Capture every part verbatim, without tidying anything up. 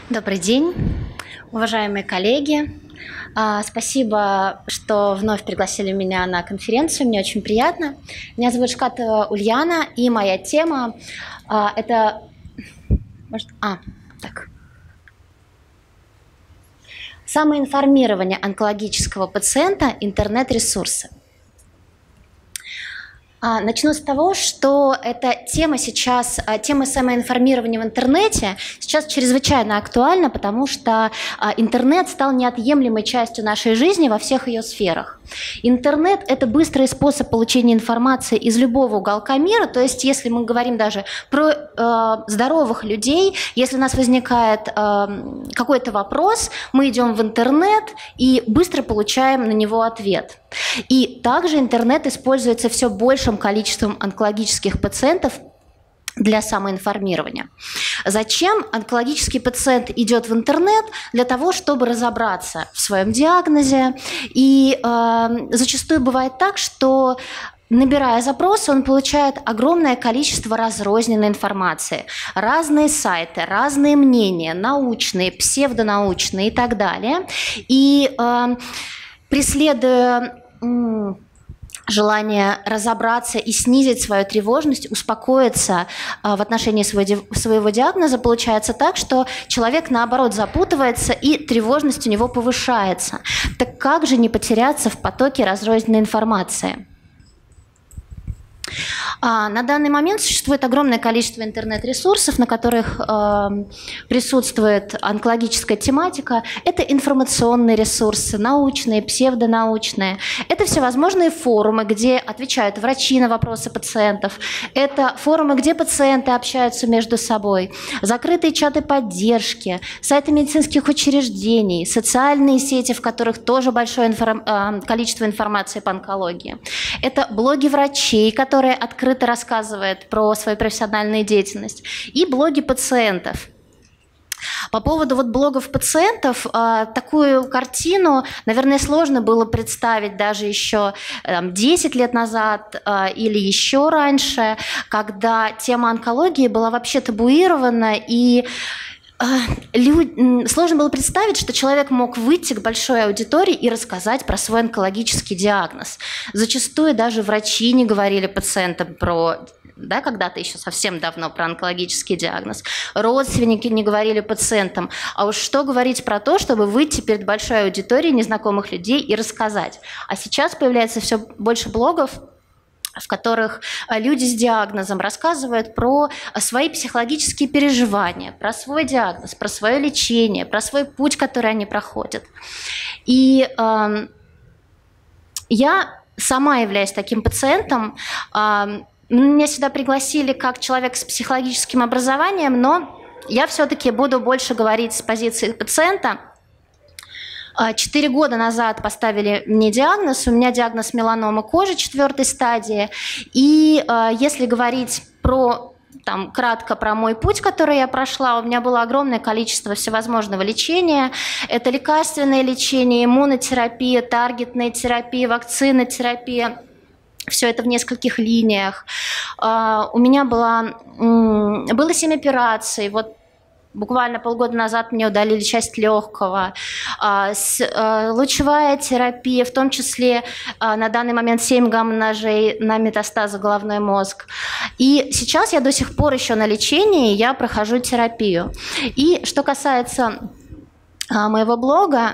Добрый день, уважаемые коллеги. Спасибо, что вновь пригласили меня на конференцию, мне очень приятно. Меня зовут Шкатова Ульяна, и моя тема – это… Может, а, так. Самоинформирование онкологического пациента, интернет-ресурсы. Начну с того, что эта тема сейчас, тема самоинформирования в интернете сейчас чрезвычайно актуальна, потому что интернет стал неотъемлемой частью нашей жизни во всех ее сферах. Интернет – это быстрый способ получения информации из любого уголка мира, то есть если мы говорим даже про э, здоровых людей, если у нас возникает э, какой-то вопрос, мы идем в интернет и быстро получаем на него ответ. И также интернет используется все большим количеством онкологических пациентов для самоинформирования. Зачем онкологический пациент идет в интернет? Для того, чтобы разобраться в своем диагнозе. И э, зачастую бывает так, что набирая запросы, он получает огромное количество разрозненной информации. Разные сайты, разные мнения, научные, псевдонаучные и так далее. И э, преследуя желание разобраться и снизить свою тревожность, успокоиться в отношении своего диагноза, получается так, что человек, наоборот, запутывается и тревожность у него повышается. Так как же не потеряться в потоке разрозненной информации? На данный момент существует огромное количество интернет-ресурсов, на которых э, присутствует онкологическая тематика. Это информационные ресурсы, научные, псевдонаучные. Это всевозможные форумы, где отвечают врачи на вопросы пациентов. Это форумы, где пациенты общаются между собой. Закрытые чаты поддержки, сайты медицинских учреждений, социальные сети, в которых тоже большое информ... э, количество информации по онкологии. Это блоги врачей, которые открыты рассказывает про свою профессиональную деятельность, и блоги пациентов. По поводу вот блогов пациентов, такую картину, наверное, сложно было представить даже еще десять лет назад или еще раньше, когда тема онкологии была вообще табуирована, и сложно было представить, что человек мог выйти к большой аудитории и рассказать про свой онкологический диагноз. Зачастую даже врачи не говорили пациентам про, да, когда-то еще совсем давно, про онкологический диагноз. Родственники не говорили пациентам. А уж что говорить про то, чтобы выйти перед большой аудиторией незнакомых людей и рассказать. А сейчас появляется все больше блогов, в которых люди с диагнозом рассказывают про свои психологические переживания, про свой диагноз, про свое лечение, про свой путь, который они проходят. И э, я сама являюсь таким пациентом. Э, меня сюда пригласили как человек с психологическим образованием, но я все-таки буду больше говорить с позиции пациента. Четыре года назад поставили мне диагноз, у меня диагноз меланома кожи четвертой стадии, и э, если говорить про, там, кратко про мой путь, который я прошла, у меня было огромное количество всевозможного лечения, это лекарственное лечение, иммунотерапия, таргетная терапия, вакцинотерапия, все это в нескольких линиях. Э, у меня было, э, было семь операций, вот. Буквально полгода назад мне удалили часть легкого. Лучевая терапия, в том числе на данный момент семь гамма-ножей на метастазы головной мозг. И сейчас я до сих пор еще на лечении, я прохожу терапию. И что касается моего блога,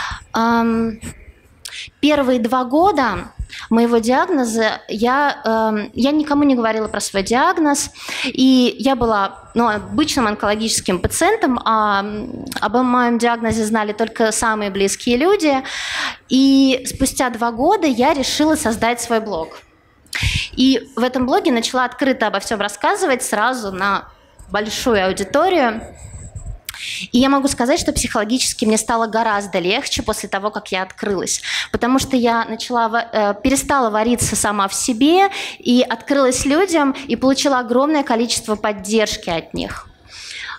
первые два года моего диагноза я, э, я никому не говорила про свой диагноз, и я была ну, обычным онкологическим пациентом, а об моем диагнозе знали только самые близкие люди, и спустя два года я решила создать свой блог. И в этом блоге начала открыто обо всем рассказывать сразу на большую аудиторию. И я могу сказать, что психологически мне стало гораздо легче после того, как я открылась, потому что я начала, перестала вариться сама в себе и открылась людям и получила огромное количество поддержки от них.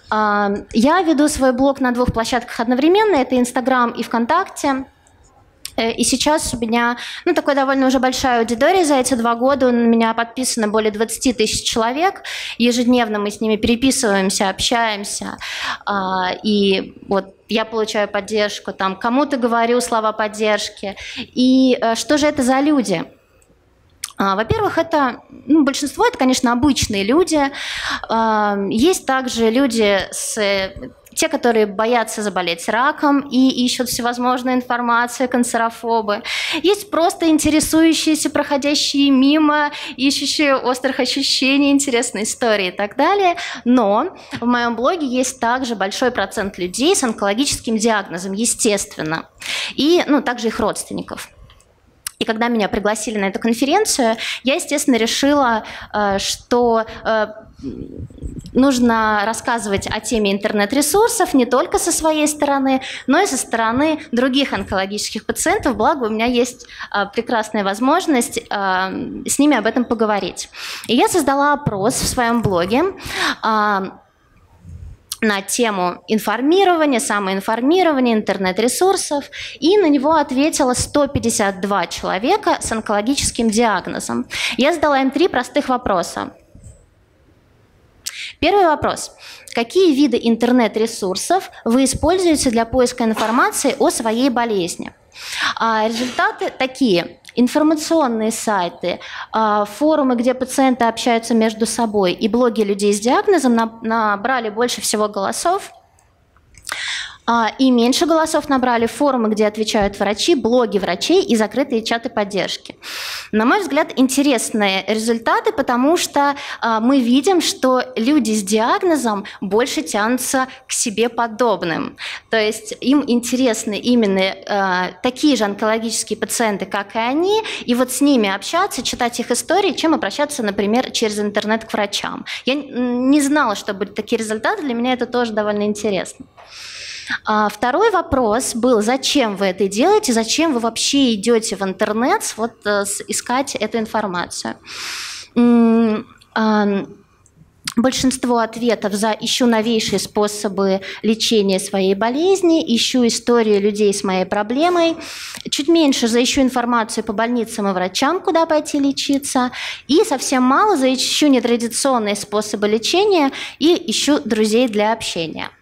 Я веду свой блог на двух площадках одновременно, это Инстаграм и ВКонтакте. И сейчас у меня, ну, такой довольно уже большая аудитория. За эти два года у меня подписано более двадцати тысяч человек. Ежедневно мы с ними переписываемся, общаемся. И вот я получаю поддержку, там, кому-то говорю слова поддержки. И что же это за люди? Во-первых, это, ну, большинство это, конечно, обычные люди. Есть также люди, с, те, которые боятся заболеть раком и ищут всевозможную информацию, канцерофобы. Есть просто интересующиеся, проходящие мимо, ищущие острых ощущений, интересные истории и так далее. Но в моем блоге есть также большой процент людей с онкологическим диагнозом, естественно, и, ну, также их родственников. И когда меня пригласили на эту конференцию, я, естественно, решила, что нужно рассказывать о теме интернет-ресурсов не только со своей стороны, но и со стороны других онкологических пациентов. Благо, у меня есть прекрасная возможность с ними об этом поговорить. И я создала опрос в своем блоге на тему информирования, самоинформирования, интернет-ресурсов, и на него ответило сто пятьдесят два человека с онкологическим диагнозом. Я задала им три простых вопроса. Первый вопрос. Какие виды интернет-ресурсов вы используете для поиска информации о своей болезни? Результаты такие. Информационные сайты, форумы, где пациенты общаются между собой, и блоги людей с диагнозом набрали больше всего голосов. И меньше голосов набрали форумы, где отвечают врачи, блоги врачей и закрытые чаты поддержки. На мой взгляд, интересные результаты, потому что мы видим, что люди с диагнозом больше тянутся к себе подобным. То есть им интересны именно такие же онкологические пациенты, как и они, и вот с ними общаться, читать их истории, чем обращаться, например, через интернет к врачам. Я не знала, что будут такие результаты, для меня это тоже довольно интересно. Второй вопрос был, зачем вы это делаете, зачем вы вообще идете в интернет вот, искать эту информацию. Большинство ответов за «ищу новейшие способы лечения своей болезни», «ищу историю людей с моей проблемой», чуть меньше за «ищу информацию по больницам и врачам, куда пойти лечиться», и совсем мало за «ищу нетрадиционные способы лечения» и «ищу друзей для общения».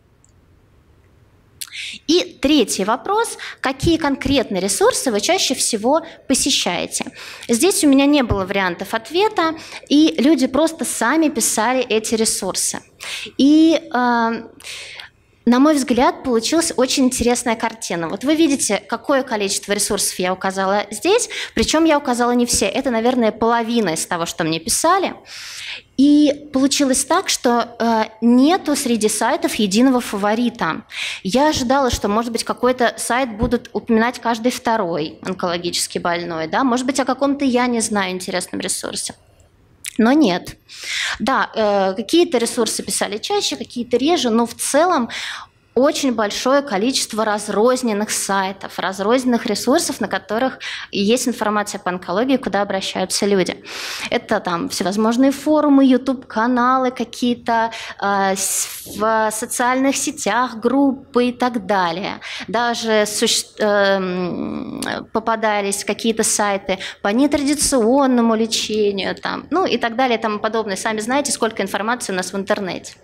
И третий вопрос. Какие конкретные ресурсы вы чаще всего посещаете? Здесь у меня не было вариантов ответа, и люди просто сами писали эти ресурсы. И, э, на мой взгляд, получилась очень интересная картина. Вот вы видите, какое количество ресурсов я указала здесь, причем я указала не все. Это, наверное, половина из того, что мне писали. И получилось так, что э, нету среди сайтов единого фаворита. Я ожидала, что, может быть, какой-то сайт будут упоминать каждый второй онкологически больной, да? Может быть, о каком-то я не знаю интересном ресурсе. Но нет. Да, э, какие-то ресурсы писали чаще, какие-то реже, но в целом очень большое количество разрозненных сайтов, разрозненных ресурсов, на которых есть информация по онкологии, куда обращаются люди. Это там всевозможные форумы, ютуб-каналы какие-то, э, в социальных сетях, группы и так далее. Даже суще... э, попадались какие-то сайты по нетрадиционному лечению, там, ну и так далее и тому подобное. Сами знаете, сколько информации у нас в интернете.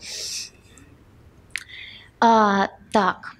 А, так.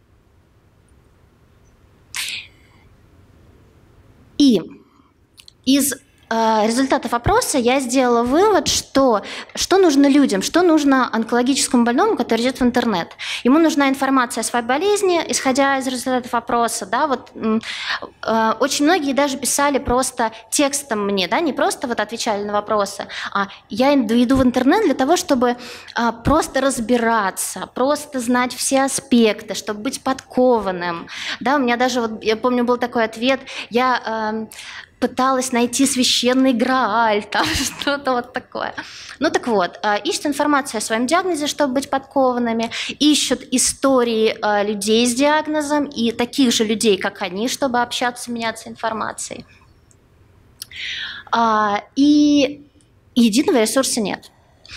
И из э, результатов опроса я сделала вывод, что, что нужно людям, что нужно онкологическому больному, который идет в интернет. Ему нужна информация о своей болезни, исходя из результатов опроса. Да, вот, э, очень многие даже писали просто текстом мне, да, не просто вот отвечали на вопросы, а я иду в интернет для того, чтобы э, просто разбираться, просто знать все аспекты, чтобы быть подкованным. Да, у меня даже, вот, я помню, был такой ответ, я... Э, пыталась найти священный Грааль, там что-то вот такое. Ну так вот, ищут информацию о своем диагнозе, чтобы быть подкованными, ищут истории людей с диагнозом и таких же людей, как они, чтобы общаться, меняться информацией. И единого ресурса нет.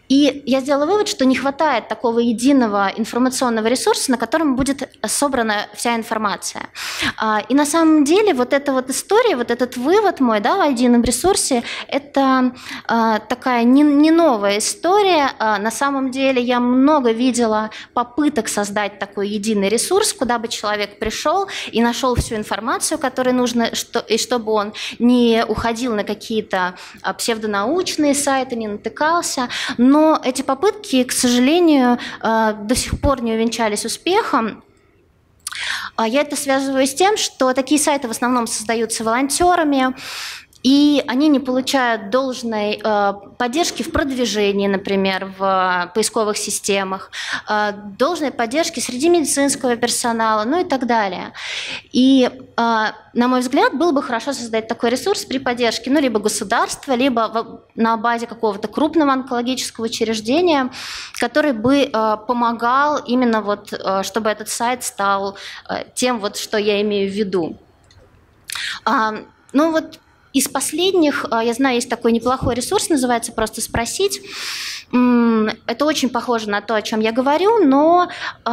И я сделала вывод, что не хватает такого единого информационного ресурса, на котором будет собрана вся информация. И на самом деле вот эта вот история, вот этот вывод мой, да, о едином ресурсе, это такая не, не новая история. На самом деле я много видела попыток создать такой единый ресурс, куда бы человек пришел и нашел всю информацию, которую нужно, что, и чтобы он не уходил на какие-то псевдонаучные сайты, не натыкался. Но эти попытки, к сожалению, до сих пор не увенчались успехом. Я это связываю с тем, что такие сайты в основном создаются волонтерами, и они не получают должной э, поддержки в продвижении, например, в поисковых системах, э, должной поддержки среди медицинского персонала, ну и так далее. И, э, на мой взгляд, было бы хорошо создать такой ресурс при поддержке, ну, либо государства, либо в, на базе какого-то крупного онкологического учреждения, который бы э, помогал именно вот, э, чтобы этот сайт стал э, тем, вот, что я имею в виду. Э, ну вот. Из последних, я знаю, есть такой неплохой ресурс, называется «Просто спросить». Это очень похоже на то, о чем я говорю, но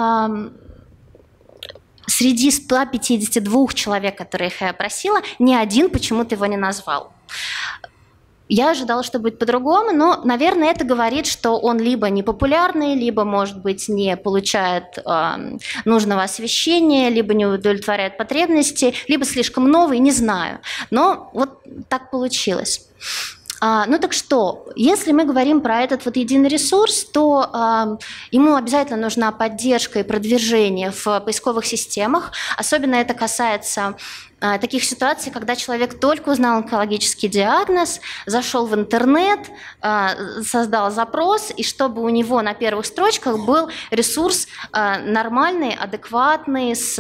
среди ста пятидесяти двух человек, которых я опросила, ни один почему-то его не назвал. Я ожидала, что будет по-другому, но, наверное, это говорит, что он либо непопулярный, либо, может быть, не получает э, нужного освещения, либо не удовлетворяет потребности, либо слишком новый, не знаю. Но вот так получилось. А, ну так что, если мы говорим про этот вот единый ресурс, то а, ему обязательно нужна поддержка и продвижение в поисковых системах. Особенно это касается а, таких ситуаций, когда человек только узнал онкологический диагноз, зашел в интернет, а, создал запрос, и чтобы у него на первых строчках был ресурс а, нормальный, адекватный, с...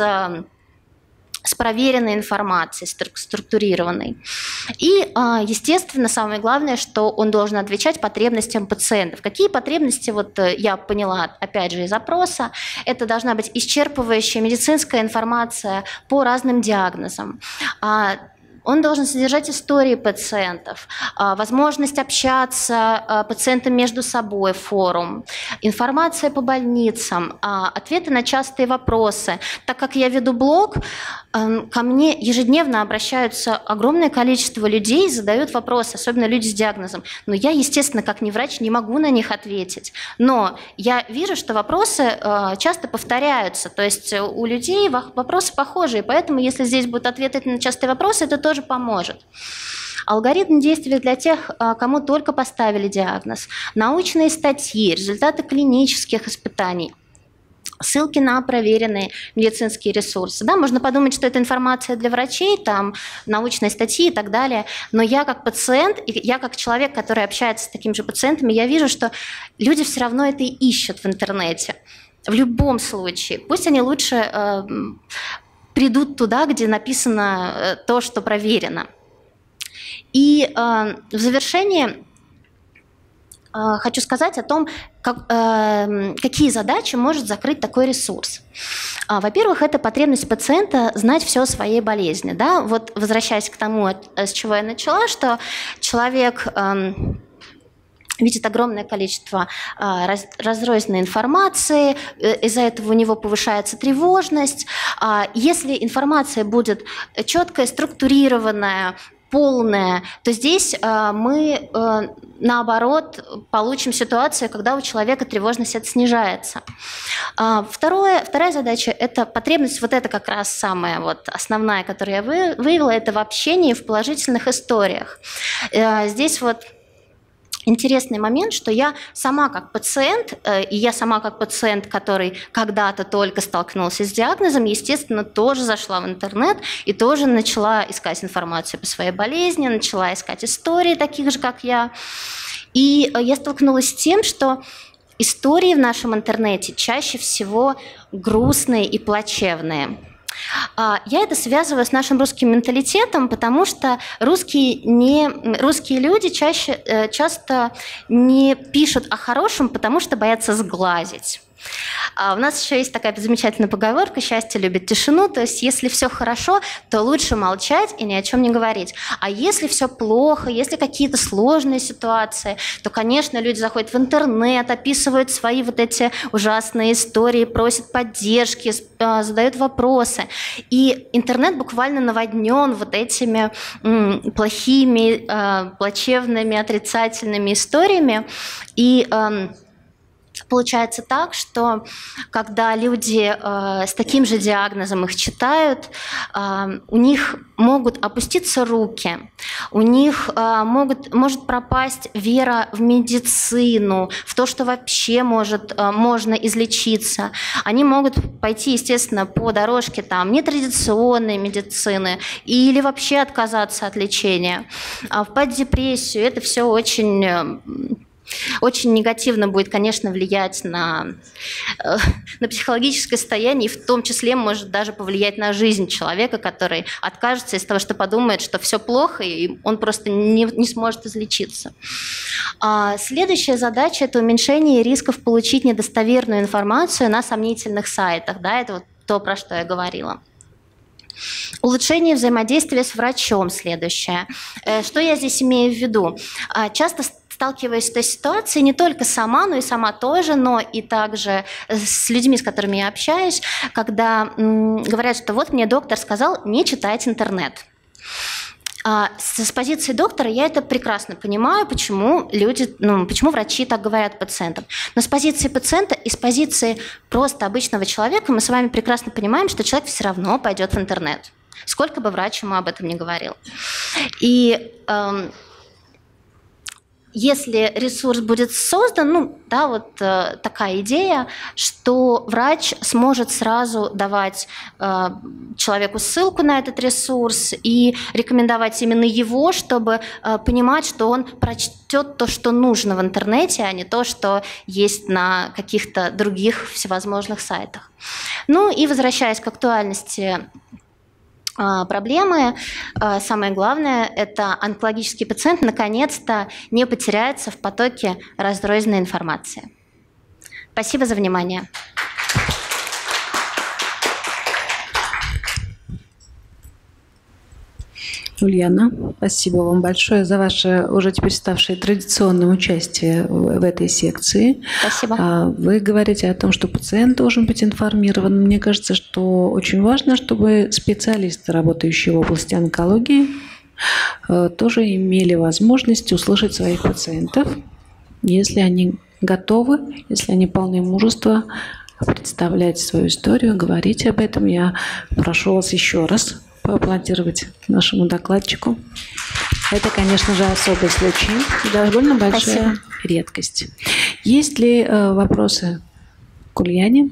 с проверенной информацией, структурированной. И, естественно, самое главное, что он должен отвечать потребностям пациентов. Какие потребности, вот я поняла, опять же, из опроса, это должна быть исчерпывающая медицинская информация по разным диагнозам. Он должен содержать истории пациентов, возможность общаться пациентам между собой, форум, информация по больницам, ответы на частые вопросы. Так как я веду блог, ко мне ежедневно обращаются огромное количество людей, задают вопросы, особенно люди с диагнозом. Но я, естественно, как не врач, не могу на них ответить. Но я вижу, что вопросы часто повторяются, то есть у людей вопросы похожие, поэтому если здесь будут ответы на частые вопросы, это тоже поможет. Алгоритм действий для тех, кому только поставили диагноз, научные статьи, результаты клинических испытаний, ссылки на проверенные медицинские ресурсы. Да, можно подумать, что это информация для врачей, там, научные статьи и так далее, но я как пациент, и я как человек, который общается с такими же пациентами, я вижу, что люди все равно это и ищут в интернете. В любом случае. Пусть они лучше э, придут туда, где написано э, то, что проверено. И э, в завершение э, хочу сказать о том, как, э, какие задачи может закрыть такой ресурс. А, во-первых, это потребность пациента знать все о своей болезни. Да? Вот возвращаясь к тому, с чего я начала, что человек... Э, видит огромное количество а, раз, разрозненной информации, из-за этого у него повышается тревожность. А, если информация будет четкая, структурированная, полная, то здесь а, мы, а, наоборот, получим ситуацию, когда у человека тревожность это снижается. А, второе, вторая задача – это потребность, вот это как раз самая вот основная, которую я вы, выявила, это в общении, в положительных историях. А, здесь вот интересный момент, что я сама как пациент, и я сама как пациент, который когда-то только столкнулся с диагнозом, естественно, тоже зашла в интернет и тоже начала искать информацию по своей болезни, начала искать истории таких же, как я. И я столкнулась с тем, что истории в нашем интернете чаще всего грустные и плачевные. Я это связываю с нашим русским менталитетом, потому что русские, не, русские люди чаще, часто не пишут о хорошем, потому что боятся сглазить. А у нас еще есть такая замечательная поговорка: «Счастье любит тишину». То есть если все хорошо, то лучше молчать и ни о чем не говорить. А если все плохо, если какие-то сложные ситуации, то, конечно, люди заходят в интернет, описывают свои вот эти ужасные истории, просят поддержки, задают вопросы. И интернет буквально наводнен вот этими м, плохими, э, плачевными, отрицательными историями. И э, получается так, что когда люди э, с таким же диагнозом их читают, э, у них могут опуститься руки, у них э, могут, может пропасть вера в медицину, в то, что вообще может, э, можно излечиться. Они могут пойти, естественно, по дорожке там, нетрадиционной медицины или вообще отказаться от лечения, впасть в депрессию. Это все очень... очень негативно будет, конечно, влиять на, на психологическое состояние, и в том числе может даже повлиять на жизнь человека, который откажется из того, что подумает, что все плохо, и он просто не, не сможет излечиться. А следующая задача – это уменьшение рисков получить недостоверную информацию на сомнительных сайтах. Да, это вот то, про что я говорила. Улучшение взаимодействия с врачом – следующее. Что я здесь имею в виду? Часто сталкиваюсь с этой ситуацией не только сама, но и сама тоже, но и также с людьми, с которыми я общаюсь, когда м, говорят, что вот мне доктор сказал не читать интернет. А с позиции доктора я это прекрасно понимаю, почему люди, ну, почему врачи так говорят пациентам. Но с позиции пациента и с позиции просто обычного человека мы с вами прекрасно понимаем, что человек все равно пойдет в интернет, сколько бы врач ему об этом не говорил. И эм, если ресурс будет создан, ну, да, вот э, такая идея, что врач сможет сразу давать э, человеку ссылку на этот ресурс и рекомендовать именно его, чтобы э, понимать, что он прочтет то, что нужно в интернете, а не то, что есть на каких-то других всевозможных сайтах. Ну и возвращаясь к актуальности проблемы, самое главное – это онкологический пациент наконец-то не потеряется в потоке разрозненной информации. Спасибо за внимание. Ульяна, спасибо вам большое за ваше уже теперь ставшее традиционным участие в этой секции. Спасибо. Вы говорите о том, что пациент должен быть информирован. Мне кажется, что очень важно, чтобы специалисты, работающие в области онкологии, тоже имели возможность услышать своих пациентов, если они готовы, если они полны мужества представлять свою историю, говорить об этом. Я прошу вас еще раз поаплодировать нашему докладчику. Это, конечно же, особый случай, довольно большая Спасибо. Редкость. Есть ли э, вопросы к Ульяне?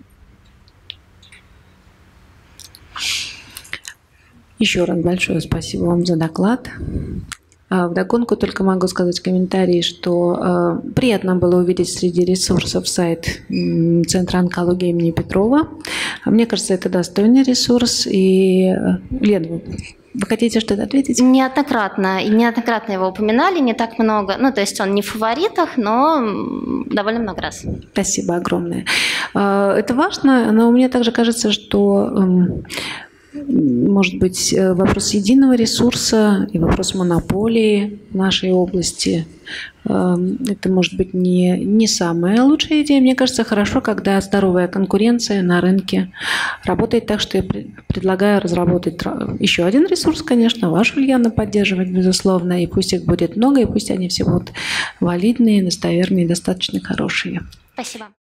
Еще раз большое спасибо вам за доклад. Вдогонку только могу сказать в комментарии, что э, приятно было увидеть среди ресурсов сайт э, Центра онкологии имени Петрова. Мне кажется, это достойный ресурс. И, Лена, вы, вы хотите что-то ответить? Неоднократно. И неоднократно его упоминали, не так много. Ну, то есть он не в фаворитах, но довольно много раз. Спасибо огромное. Э, это важно, но мне также кажется, что... Э, может быть, вопрос единого ресурса и вопрос монополии в нашей области. Это может быть не, не самая лучшая идея. Мне кажется, хорошо, когда здоровая конкуренция на рынке работает так, что я предлагаю разработать еще один ресурс, конечно, ваш, Ульяна, поддерживать, безусловно, и пусть их будет много, и пусть они все будут валидные, достоверные, достаточно хорошие. Спасибо.